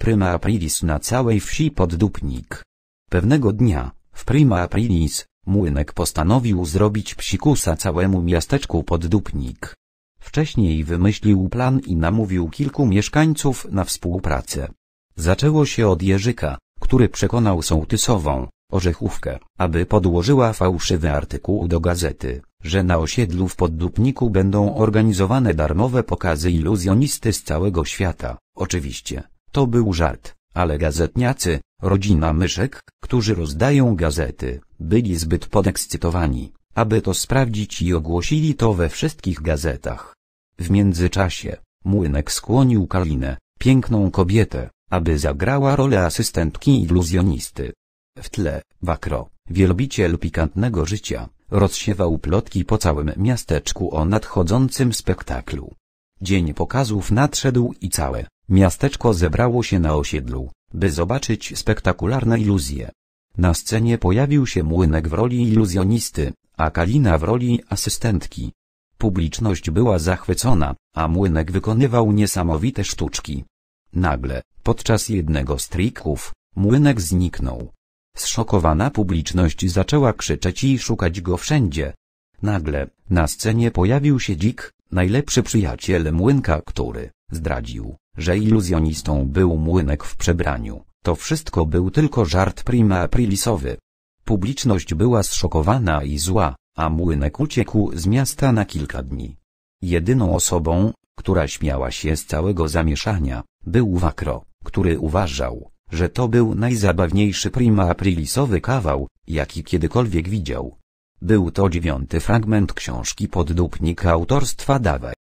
Prima aprilis na całej wsi Poddupnik. Pewnego dnia, w prima aprilis, Młynek postanowił zrobić psikusa całemu miasteczku Poddupnik. Wcześniej wymyślił plan i namówił kilku mieszkańców na współpracę. Zaczęło się od Jerzyka, który przekonał sołtysową, Orzechówkę, aby podłożyła fałszywy artykuł do gazety, że na osiedlu w Poddupniku będą organizowane darmowe pokazy iluzjonisty z całego świata. Oczywiście, to był żart, ale gazetniacy, rodzina myszek, którzy rozdają gazety, byli zbyt podekscytowani, aby to sprawdzić i ogłosili to we wszystkich gazetach. W międzyczasie, Młynek skłonił Kalinę, piękną kobietę, aby zagrała rolę asystentki iluzjonisty. W tle, Wakro, wielbiciel pikantnego życia, rozsiewał plotki po całym miasteczku o nadchodzącym spektaklu. Dzień pokazów nadszedł i całe miasteczko zebrało się na osiedlu, by zobaczyć spektakularne iluzje. Na scenie pojawił się Młynek w roli iluzjonisty, a Kalina w roli asystentki. Publiczność była zachwycona, a Młynek wykonywał niesamowite sztuczki. Nagle, podczas jednego z trików, Młynek zniknął. Zszokowana publiczność zaczęła krzyczeć i szukać go wszędzie. Nagle, na scenie pojawił się Dzik, najlepszy przyjaciel Młynka, który zdradził, że iluzjonistą był Młynek w przebraniu. To wszystko był tylko żart prima aprilisowy. Publiczność była zszokowana i zła, a Młynek uciekł z miasta na kilka dni. Jedyną osobą, która śmiała się z całego zamieszania, był Wakro, który uważał, że to był najzabawniejszy prima aprilisowy kawał, jaki kiedykolwiek widział. Był to 9. fragment książki Poddupnik autorstwa Dawaj.